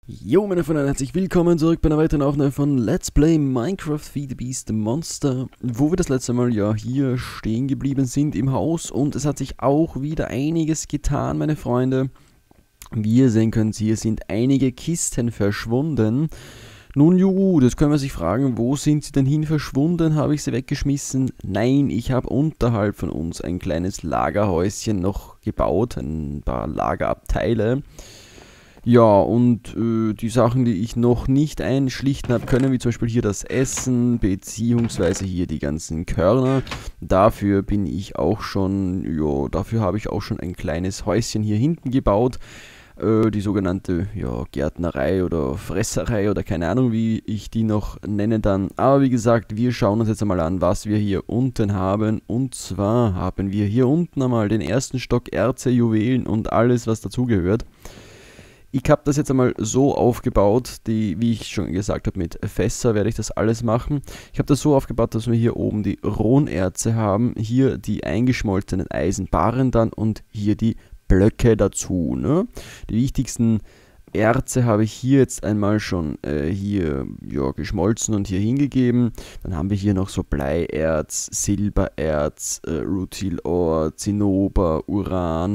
Jo, meine Freunde, herzlich willkommen zurück bei einer weiteren Aufnahme von Let's Play Minecraft Feed the Beast Monster, wo wir das letzte Mal ja hier stehen geblieben sind im Haus und es hat sich auch wieder einiges getan, meine Freunde. Wie ihr sehen könnt, hier sind einige Kisten verschwunden. Nun gut, jetzt können wir sich fragen, wo sind sie denn hin verschwunden? Habe ich sie weggeschmissen? Nein, ich habe unterhalb von uns ein kleines Lagerhäuschen noch gebaut, ein paar Lagerabteile. Ja, und die Sachen, die ich noch nicht einschlichten habe können, wie zum Beispiel hier das Essen, beziehungsweise hier die ganzen Körner. Dafür bin ich auch schon, ja, dafür habe ich auch schon ein kleines Häuschen hier hinten gebaut. Die sogenannte, ja, Gärtnerei oder Fresserei oder keine Ahnung, wie ich die noch nennen dann. Aber wie gesagt, wir schauen uns jetzt einmal an, was wir hier unten haben. Und zwar haben wir hier unten einmal den ersten Stock Erze, Juwelen und alles, was dazugehört. Ich habe das jetzt einmal so aufgebaut, wie ich schon gesagt habe, mit Fässer werde ich das alles machen. Ich habe das so aufgebaut, dass wir hier oben die rohen Erze haben, hier die eingeschmolzenen Eisenbarren dann und hier die Blöcke dazu. Ne? Die wichtigsten Erze habe ich hier jetzt einmal schon hier geschmolzen und hier hingegeben. Dann haben wir hier noch so Bleierz, Silbererz, Rutilor, Zinnober, Uran.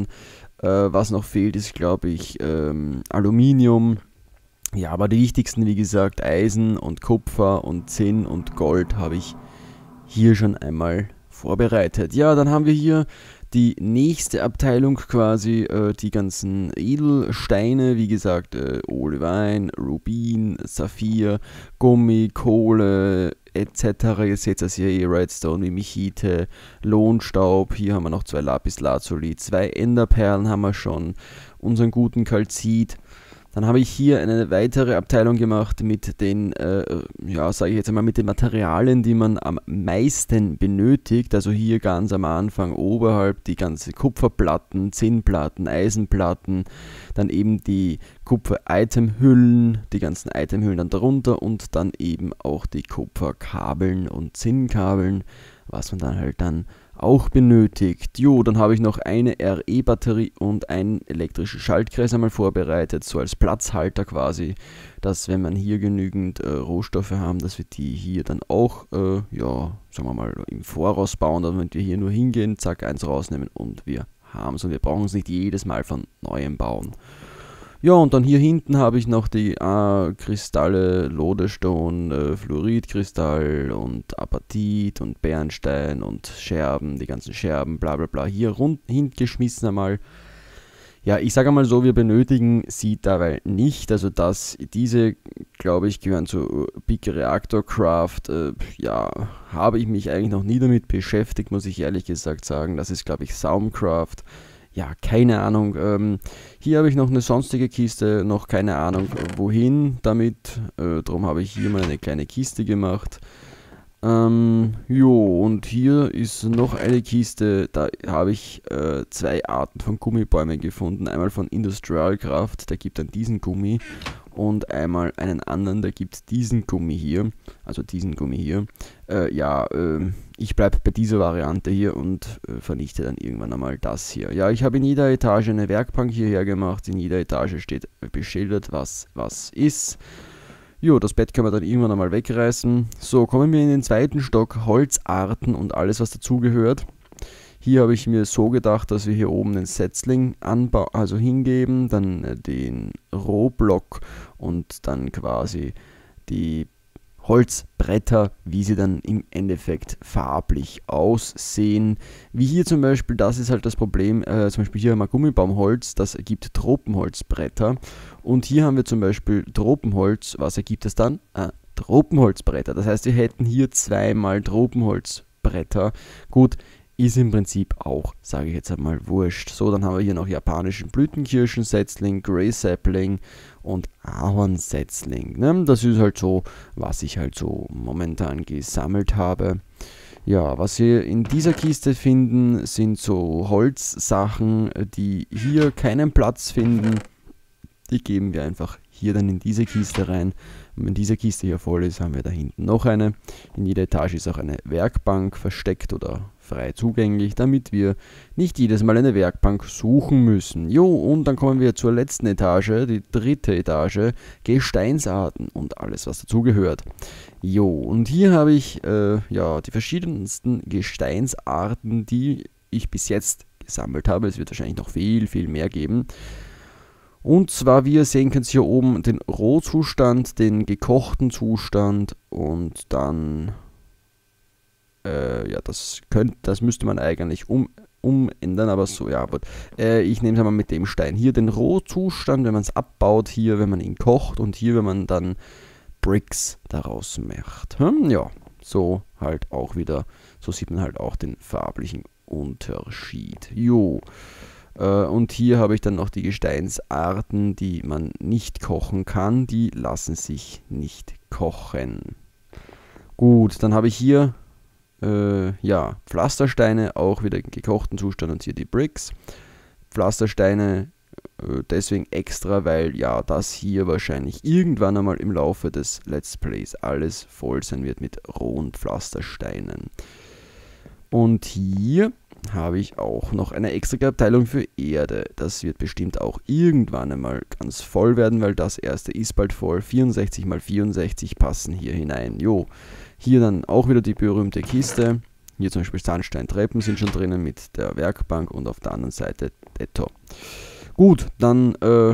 Was noch fehlt, ist, glaube ich, Aluminium. Ja, aber die wichtigsten, wie gesagt, Eisen und Kupfer und Zinn und Gold habe ich hier schon einmal vorbereitet. Ja, dann haben wir hier die nächste Abteilung quasi, die ganzen Edelsteine, wie gesagt, Olivine, Rubin, Saphir, Gummi, Kohle, etc. Ihr seht das hier, Redstone, Mimikite, Lohnstaub. Hier haben wir noch 2 Lapis Lazuli, 2 Enderperlen haben wir schon, unseren guten Kalzit. Dann habe ich hier eine weitere Abteilung gemacht mit den, ja, sage ich jetzt einmal, mit den Materialien, die man am meisten benötigt. Also hier ganz am Anfang oberhalb die ganzen Kupferplatten, Zinnplatten, Eisenplatten, dann eben die Kupfer-Itemhüllen, die ganzen Itemhüllen dann darunter und dann eben auch die Kupferkabeln und Zinnkabeln, was man dann halt dann auch benötigt. Jo, dann habe ich noch eine RE-Batterie und einen elektrischen Schaltkreis einmal vorbereitet, so als Platzhalter quasi, dass wenn man hier genügend Rohstoffe haben, dass wir die hier dann auch, ja, sagen wir mal, im Voraus bauen, damit wir hier nur hingehen, zack, eins rausnehmen und wir haben es und wir brauchen es nicht jedes Mal von neuem bauen. Ja, und dann hier hinten habe ich noch die Kristalle, Lodestone, Fluoridkristall und Apatit und Bernstein und Scherben, die ganzen Scherben, bla bla bla, hier hingeschmissen einmal. Ja, ich sage mal so, wir benötigen sie dabei nicht, also diese, glaube ich, gehören zu Big Reactor Craft, ja, habe ich mich eigentlich noch nie damit beschäftigt, muss ich ehrlich gesagt sagen, das ist, glaube ich, Saumcraft. Ja, keine Ahnung. Hier habe ich noch eine sonstige Kiste, noch keine Ahnung wohin damit. Darum habe ich hier mal eine kleine Kiste gemacht. Jo, und hier ist noch eine Kiste, da habe ich 2 Arten von Gummibäumen gefunden. Einmal von Industrialkraft, der gibt dann diesen Gummi. Und einmal einen anderen, der gibt diesen Gummi hier. Also diesen Gummi hier. Ja, ich bleibe bei dieser Variante hier und vernichte dann irgendwann einmal das hier. Ja, ich habe in jeder Etage eine Werkbank hierher gemacht. In jeder Etage steht beschildert, was ist. Jo, das Bett können wir dann irgendwann einmal wegreißen. So, kommen wir in den zweiten Stock. Holzarten und alles, was dazugehört. Hier habe ich mir so gedacht, dass wir hier oben den Setzling hingeben, dann den Rohblock und dann quasi die Holzbretter, wie sie dann im Endeffekt farblich aussehen. Wie hier zum Beispiel, das ist halt das Problem, zum Beispiel hier haben wir Gummibaumholz, das ergibt Tropenholzbretter. Und hier haben wir zum Beispiel Tropenholz, was ergibt es dann? Tropenholzbretter. Das heißt, wir hätten hier 2 mal Tropenholzbretter. Gut, ist im Prinzip auch, sage ich jetzt einmal, wurscht. So, dann haben wir hier noch japanischen Blütenkirschensetzling, Grey Sapling und Ahornsetzling. Ne? Das ist halt so, was ich halt so momentan gesammelt habe. Ja, was wir in dieser Kiste finden, sind so Holzsachen, die hier keinen Platz finden. Die geben wir einfach hier dann in diese Kiste rein. Und wenn diese Kiste hier voll ist, haben wir da hinten noch eine. In jeder Etage ist auch eine Werkbank versteckt oder frei zugänglich, damit wir nicht jedes Mal eine Werkbank suchen müssen. Jo, und dann kommen wir zur letzten Etage, die dritte Etage, Gesteinsarten und alles, was dazugehört. Jo, und hier habe ich ja, die verschiedensten Gesteinsarten, die ich bis jetzt gesammelt habe. Es wird wahrscheinlich noch viel, viel mehr geben. Und zwar, wie ihr sehen könnt, hier oben den Rohzustand, den gekochten Zustand und dann, ja, das müsste man eigentlich umändern, aber so, ja, gut. Ich nehme es mal mit dem Stein. Hier den Rohzustand, wenn man es abbaut, hier, wenn man ihn kocht und hier, wenn man dann Bricks daraus macht. Ja, so halt auch wieder, so sieht man halt auch den farblichen Unterschied. Jo. Und hier habe ich dann noch die Gesteinsarten, die man nicht kochen kann. Die lassen sich nicht kochen. Gut, dann habe ich hier ja, Pflastersteine, auch wieder im gekochten Zustand und hier die Bricks. Pflastersteine deswegen extra, weil ja, das hier wahrscheinlich irgendwann einmal im Laufe des Let's Plays alles voll sein wird mit rohen Pflastersteinen. Und hier habe ich auch noch eine extra Abteilung für Erde. Das wird bestimmt auch irgendwann einmal ganz voll werden, weil das erste ist bald voll. 64 x 64 passen hier hinein. Jo, hier dann auch wieder die berühmte Kiste. Hier zum Beispiel Sandsteintreppen sind schon drinnen mit der Werkbank und auf der anderen Seite Detto. Gut, dann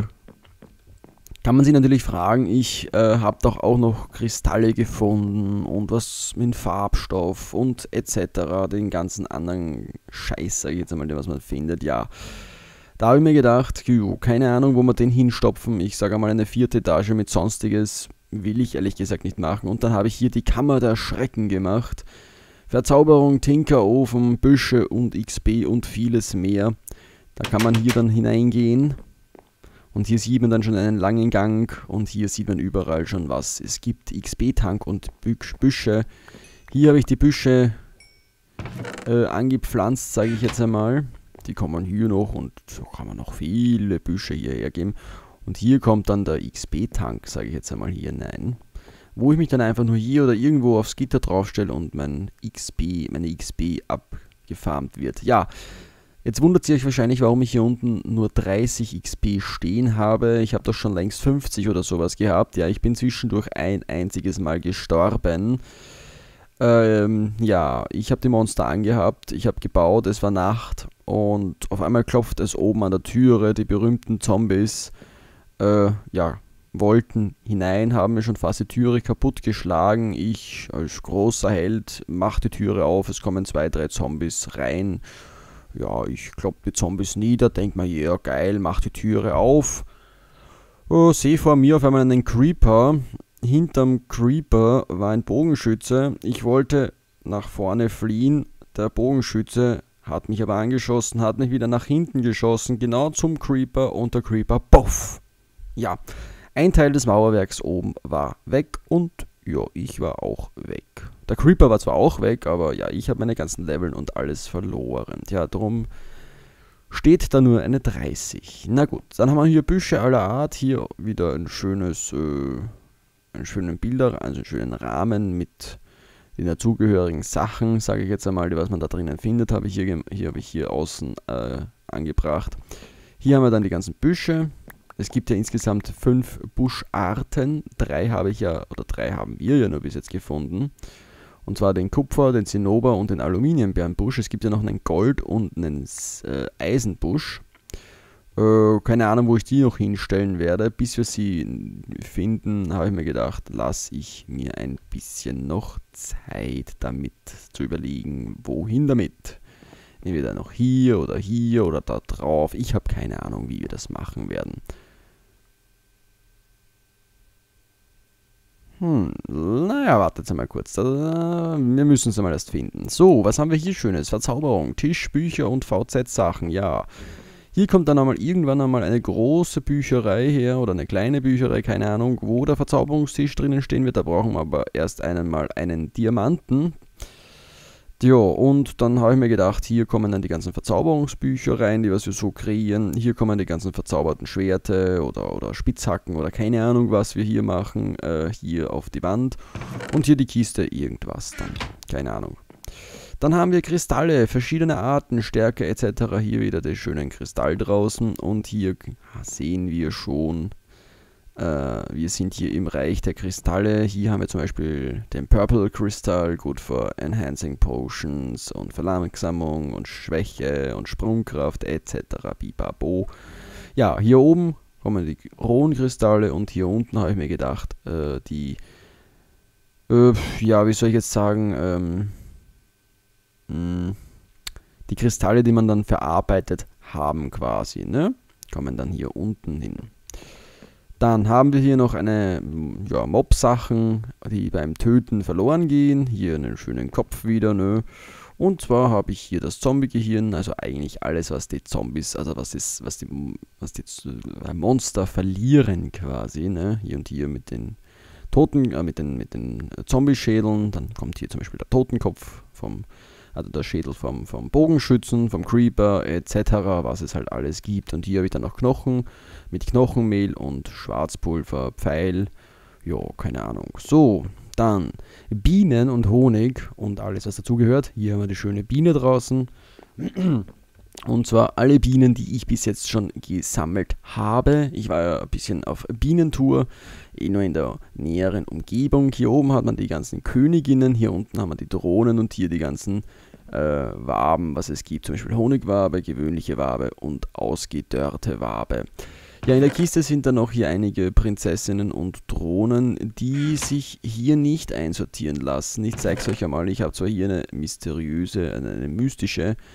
kann man sich natürlich fragen, ich habe doch auch noch Kristalle gefunden und was mit Farbstoff und etc., den ganzen anderen Scheiß, sage ich jetzt einmal, was man findet, ja. Da habe ich mir gedacht, keine Ahnung, wo wir den hinstopfen, ich sage einmal eine 4. Etage mit Sonstiges, will ich ehrlich gesagt nicht machen. Und dann habe ich hier die Kammer der Schrecken gemacht. Verzauberung, Tinkerofen, Büsche und XP und vieles mehr. Da kann man hier dann hineingehen. Und hier sieht man dann schon einen langen Gang und hier sieht man überall schon was. Es gibt XP-Tank und Büsche. Hier habe ich die Büsche angepflanzt, sage ich jetzt einmal. Die kommen hier noch und so kann man noch viele Büsche hierher geben. Und hier kommt dann der XP-Tank, sage ich jetzt einmal hier hinein. Wo ich mich dann einfach nur hier oder irgendwo aufs Gitter draufstelle und meine XP abgefarmt wird. Ja. Jetzt wundert ihr euch wahrscheinlich, warum ich hier unten nur 30 XP stehen habe. Ich habe doch schon längst 50 oder sowas gehabt. Ja, ich bin zwischendurch ein einziges Mal gestorben. Ja, ich habe die Monster angehabt, ich habe gebaut, es war Nacht und auf einmal klopft es oben an der Türe. Die berühmten Zombies, ja, wollten hinein, haben mir schon fast die Türe kaputt geschlagen. Ich als großer Held mache die Türe auf, es kommen 2, 3 Zombies rein. Ja, ich klopp die Zombies nieder, denk mir, ja geil, mach die Türe auf. Sehe vor mir auf einmal einen Creeper. Hinterm Creeper war ein Bogenschütze. Ich wollte nach vorne fliehen. Der Bogenschütze hat mich aber angeschossen, hat mich wieder nach hinten geschossen, genau zum Creeper und der Creeper, puff. Ja, ein Teil des Mauerwerks oben war weg und ja, ich war auch weg. Der Creeper war zwar auch weg, aber ja, ich habe meine ganzen Leveln und alles verloren. Ja, darum steht da nur eine 30. Na gut, dann haben wir hier Büsche aller Art. Hier wieder ein schönes, einen schönen Bilder, also einen schönen Rahmen mit den dazugehörigen Sachen, sage ich jetzt einmal, die was man da drinnen findet, habe ich hier außen angebracht. Hier haben wir dann die ganzen Büsche. Es gibt ja insgesamt 5 Buscharten. 3 haben wir ja nur bis jetzt gefunden. Und zwar den Kupfer, den Zinnober und den Aluminiumbärenbusch. Es gibt ja noch einen Gold- und einen Eisenbusch. Keine Ahnung, wo ich die noch hinstellen werde. Bis wir sie finden, habe ich mir gedacht, lasse ich mir ein bisschen noch Zeit damit zu überlegen, wohin damit. Entweder noch hier oder da drauf. Ich habe keine Ahnung, wie wir das machen werden. Naja, wartet mal kurz. Wir müssen es mal erst finden. So, was haben wir hier Schönes? Verzauberung, Tisch, Bücher und VZ-Sachen. Ja, hier kommt dann irgendwann einmal eine große Bücherei her oder eine kleine Bücherei, keine Ahnung, wo der Verzauberungstisch drinnen stehen wird. Da brauchen wir aber erst einmal einen Diamanten. Ja, und dann habe ich mir gedacht, hier kommen dann die ganzen Verzauberungsbücher rein, die was wir so kreieren. Hier kommen die ganzen verzauberten Schwerte oder Spitzhacken oder keine Ahnung, was wir hier machen, hier auf die Wand. Und hier die Kiste, irgendwas dann, keine Ahnung. Dann haben wir Kristalle, verschiedene Arten, Stärke etc. Hier wieder den schönen Kristall draußen. Und hier sehen wir schon, wir sind hier im Reich der Kristalle. Hier haben wir zum Beispiel den Purple Kristall, gut für Enhancing Potions und Verlangsamung und Schwäche und Sprungkraft etc. Bibabo. Ja, hier oben kommen die rohen Kristalle und hier unten habe ich mir gedacht, ja, wie soll ich jetzt sagen, die Kristalle, die man dann verarbeitet haben quasi, ne? Kommen dann hier unten hin. Dann haben wir hier noch eine Mob-Sachen, die beim Töten verloren gehen. Hier einen schönen Kopf wieder, ne? Und zwar habe ich hier das Zombie-Gehirn, also eigentlich alles, was die Zombies, also was die Monster verlieren quasi, ne? Hier und hier mit den Toten, mit den Zombie-Schädeln. Dann kommt hier zum Beispiel der Totenkopf also der Schädel vom Bogenschützen, vom Creeper etc., was es halt alles gibt. Und hier habe ich dann noch Knochen mit Knochenmehl und Schwarzpulver, Pfeil, ja, keine Ahnung. So, dann Bienen und Honig und alles, was dazugehört. Hier haben wir die schöne Biene draußen. Und zwar alle Bienen, die ich bis jetzt schon gesammelt habe. Ich war ja ein bisschen auf Bienentour, nur in der näheren Umgebung. Hier oben hat man die ganzen Königinnen, hier unten haben wir die Drohnen und hier die ganzen Waben, was es gibt. Zum Beispiel Honigwabe, gewöhnliche Wabe und ausgedörrte Wabe. Ja, in der Kiste sind dann noch hier einige Prinzessinnen und Drohnen, die sich hier nicht einsortieren lassen. Ich zeige es euch einmal, ich habe zwar hier eine mystische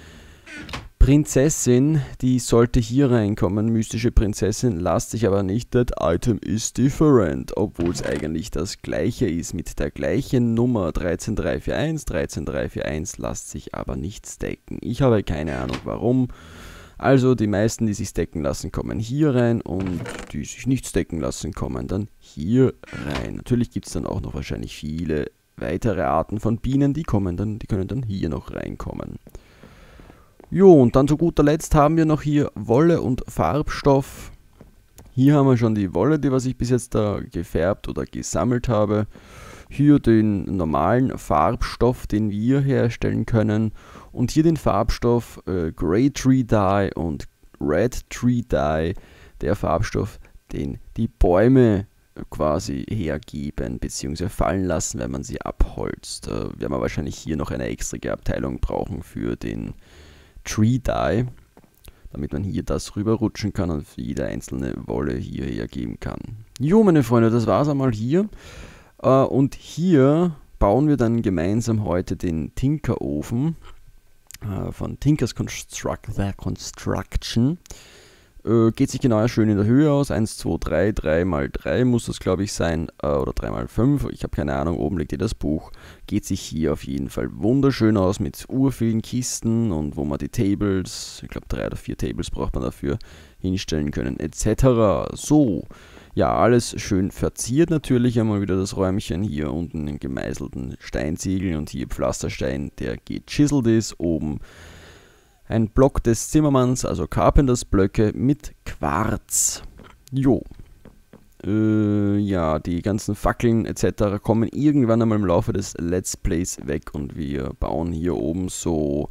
Prinzessin, die sollte hier reinkommen, mystische Prinzessin, lasst sich aber nicht, that item is different, obwohl es eigentlich das gleiche ist, mit der gleichen Nummer 13341, 13341, lasst sich aber nicht stacken. Ich habe keine Ahnung warum, also die meisten, die sich stacken lassen, kommen hier rein und die sich nicht stacken lassen, kommen dann hier rein. Natürlich gibt es dann auch noch wahrscheinlich viele weitere Arten von Bienen, die können dann hier noch reinkommen. Jo, und dann zu guter Letzt haben wir noch hier Wolle und Farbstoff. Hier haben wir schon die Wolle, die was ich bis jetzt da gefärbt oder gesammelt habe. Hier den normalen Farbstoff, den wir herstellen können. Und hier den Farbstoff Grey Tree Dye und Red Tree Dye. Der Farbstoff, den die Bäume quasi hergeben bzw. fallen lassen, wenn man sie abholzt. Werden wir wahrscheinlich hier noch eine extra Abteilung brauchen für den Tree Dye, damit man hier das rüberrutschen kann und für jede einzelne Wolle hier hergeben kann. Jo, meine Freunde, das war's einmal hier. Und hier bauen wir dann gemeinsam heute den Tinkerofen von Tinkers Construction. Geht sich genau schön in der Höhe aus. 1, 2, 3, 3 mal 3 muss das, glaube ich, sein. Oder 3 mal 5. Ich habe keine Ahnung. Oben liegt das Buch. Geht sich hier auf jeden Fall wunderschön aus mit urvielen Kisten und wo man die Tables, ich glaube 3 oder 4 Tables braucht man dafür, hinstellen können, etc. So, ja, alles schön verziert natürlich. Einmal wieder das Räumchen. Hier unten den gemeißelten Steinziegeln und hier Pflasterstein, der gechiselt ist. Oben ein Block des Zimmermanns, also Carpenters Blöcke mit Quarz. Jo. Ja, die ganzen Fackeln etc. kommen irgendwann einmal im Laufe des Let's Plays weg und wir bauen hier oben so,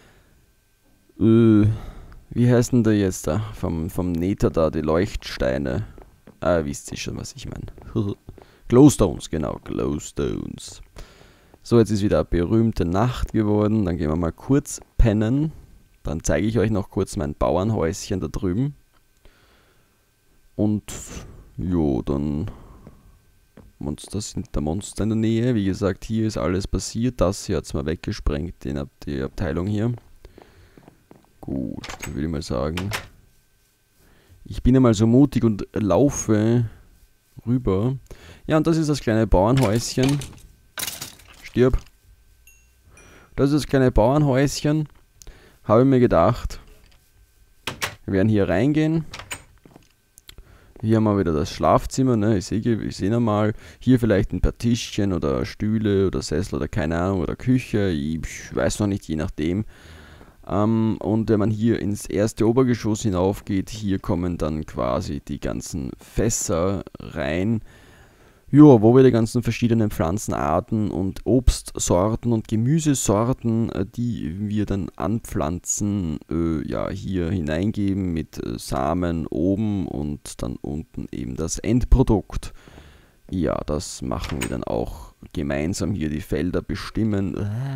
wie heißt denn der jetzt da, vom Nether da, die Leuchtsteine. Wisst ihr schon, was ich meine. Glowstones, genau, Glowstones. So, jetzt ist wieder eine berühmte Nacht geworden, dann gehen wir mal kurz pennen. Dann zeige ich euch noch kurz mein Bauernhäuschen da drüben. Und jo, dann sind da Monster in der Nähe. Wie gesagt, hier ist alles passiert. Das hier hat es mal weggesprengt, die Abteilung hier. Gut, dann würde ich mal sagen, ich bin einmal so mutig und laufe rüber. Ja, und das ist das kleine Bauernhäuschen. Stirb. Das ist das kleine Bauernhäuschen. Habe ich mir gedacht, wir werden hier reingehen. Hier haben wir wieder das Schlafzimmer, ne? Ich sehe nochmal. Hier vielleicht ein paar Tischchen oder Stühle oder Sessel oder keine Ahnung oder Küche. Ich weiß noch nicht, je nachdem. Und wenn man hier ins erste Obergeschoss hinaufgeht, hier kommen dann quasi die ganzen Fässer rein. Ja, wo wir die ganzen verschiedenen Pflanzenarten und Obstsorten und Gemüsesorten, die wir dann anpflanzen, ja, hier hineingeben mit Samen oben und dann unten eben das Endprodukt. Ja, das machen wir dann auch gemeinsam hier, die Felder bestimmen.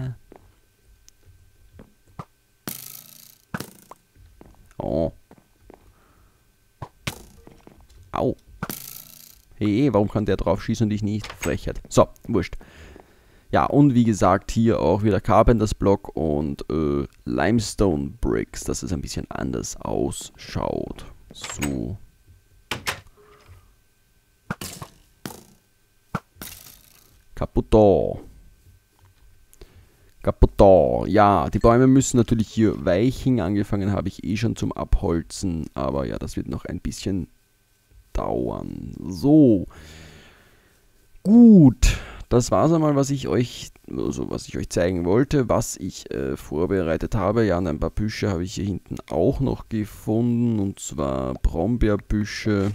Oh. Au. Hey, warum kann der drauf schießen und ich nicht? Frechheit. So, wurscht. Ja, und wie gesagt, hier auch wieder Carpenters Block und Limestone Bricks, dass es ein bisschen anders ausschaut. So. Kaputt. Kaputt. Ja, die Bäume müssen natürlich hier weichen. Angefangen habe ich eh schon zum Abholzen, aber ja, das wird noch ein bisschen dauern. So. Gut. Das war es einmal, was ich euch zeigen wollte, was ich vorbereitet habe. Ja, und ein paar Büsche habe ich hier hinten auch noch gefunden, und zwar Brombeerbüsche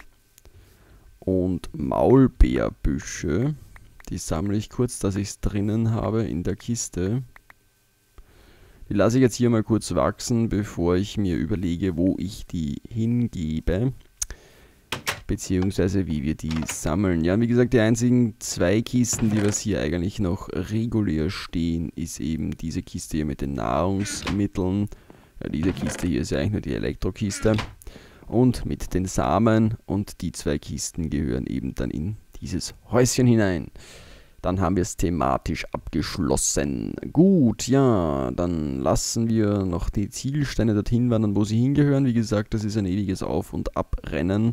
und Maulbeerbüsche. Die sammle ich kurz, dass ich es drinnen habe in der Kiste. Die lasse ich jetzt hier mal kurz wachsen, bevor ich mir überlege, wo ich die hingebe. Beziehungsweise wie wir die sammeln. Ja, wie gesagt, die einzigen zwei Kisten, die was hier eigentlich noch regulär stehen, ist eben diese Kiste hier mit den Nahrungsmitteln. Ja, diese Kiste hier ist ja eigentlich nur die Elektrokiste. Und mit den Samen, und die zwei Kisten gehören eben dann in dieses Häuschen hinein. Dann haben wir es thematisch abgeschlossen. Gut, ja, dann lassen wir noch die Zielsteine dorthin wandern, wo sie hingehören. Wie gesagt, das ist ein ewiges Auf- und Abrennen.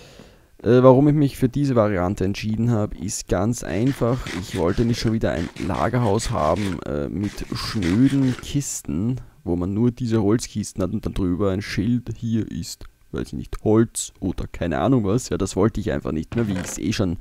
Warum ich mich für diese Variante entschieden habe, ist ganz einfach. Ich wollte nicht schon wieder ein Lagerhaus haben mit schnöden Kisten, wo man nur diese Holzkisten hat und dann drüber ein Schild, hier ist, weiß ich nicht, Holz oder keine Ahnung was. Ja, das wollte ich einfach nicht mehr, wie ich es eh schon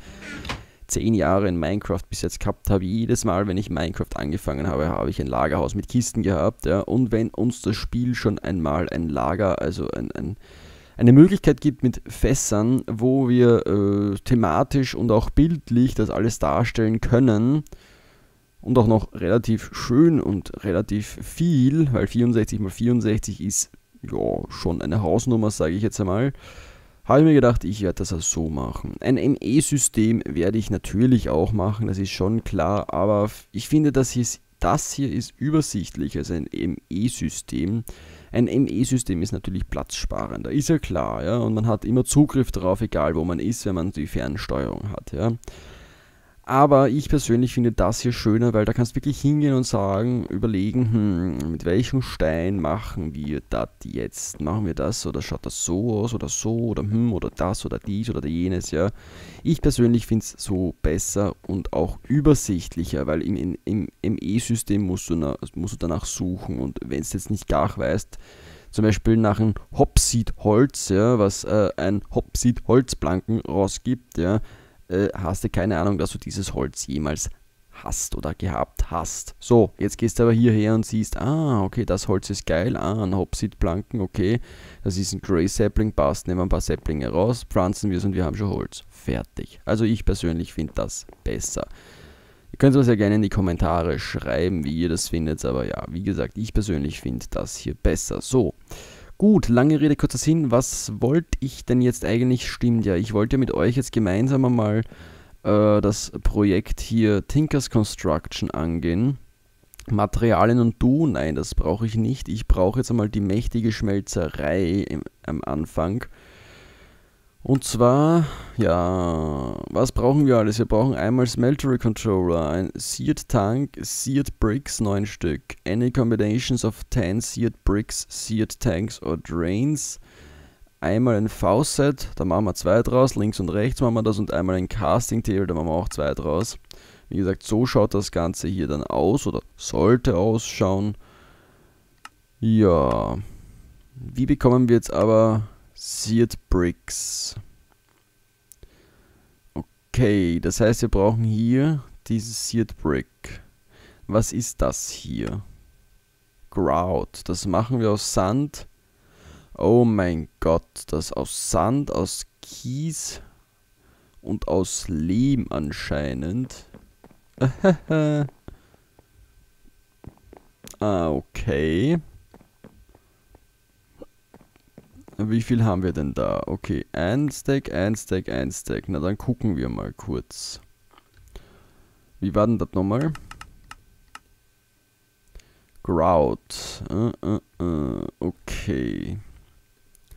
10 Jahre in Minecraft bis jetzt gehabt habe. Jedes Mal, wenn ich Minecraft angefangen habe, habe ich ein Lagerhaus mit Kisten gehabt. Ja. Und wenn uns das Spiel schon einmal ein Lager, also eine Möglichkeit gibt mit Fässern, wo wir thematisch und auch bildlich das alles darstellen können und auch noch relativ schön und relativ viel, weil 64 mal 64 ist ja schon eine Hausnummer, sage ich jetzt einmal, habe ich mir gedacht, ich werde das also so machen. Ein ME-System werde ich natürlich auch machen, das ist schon klar, aber ich finde, das hier ist übersichtlich als ein ME-System. Ein ME-System ist natürlich platzsparender, ist ja klar, ja, und man hat immer Zugriff darauf, egal wo man ist, wenn man die Fernsteuerung hat, ja. Aber ich persönlich finde das hier schöner, weil da kannst du wirklich hingehen und sagen, überlegen, mit welchem Stein machen wir das jetzt? Machen wir das oder schaut das so aus oder so oder das oder dies oder jenes, ja. Ich persönlich finde es so besser und auch übersichtlicher, weil im ME-System musst du danach suchen, und wenn es jetzt nicht gar weißt, zum Beispiel nach einem Hopseed-Holz, ja, was ein Hopseed-Holzplanken rausgibt, ja, hast du keine Ahnung, dass du dieses Holz jemals hast oder gehabt hast. So, jetzt gehst du aber hierher und siehst, okay, das Holz ist geil, ein Hopseed-Planken, okay, das ist ein Grey Sapling, passt, nehmen wir ein paar Saplinge raus, pflanzen wir es und wir haben schon Holz. Fertig. Also ich persönlich finde das besser. Ihr könnt es ja gerne in die Kommentare schreiben, wie ihr das findet, aber ja, wie gesagt, ich persönlich finde das hier besser. So. Gut, lange Rede, kurzer Sinn. Was wollte ich denn jetzt eigentlich? Stimmt ja, ich wollte mit euch jetzt gemeinsam einmal das Projekt hier Tinkers Construction angehen. Materialien und Du, nein, das brauche ich nicht. Ich brauche jetzt einmal die mächtige Schmelzerei am Anfang. Und zwar, ja, was brauchen wir alles? Wir brauchen einmal Smeltery Controller, ein Seared Tank, Seared Bricks, 9 Stück, any combinations of 10 Seared Bricks, Seared Tanks or Drains, einmal ein Faucet, da machen wir 2 draus, links und rechts machen wir das, und einmal ein Casting Table, da machen wir auch 2 draus. Wie gesagt, so schaut das Ganze hier dann aus, oder sollte ausschauen. Ja, wie bekommen wir jetzt aber Seared Bricks? Okay, das heißt, wir brauchen hier dieses Seared Brick. Was ist das hier? Grout. Das machen wir aus Sand. Oh mein Gott, das aus Sand, aus Kies und aus Lehm anscheinend. Okay. Wie viel haben wir denn da? Okay, ein Stack, ein Stack, ein Stack. Na dann gucken wir mal kurz. Wie war denn das nochmal? Grout. Okay.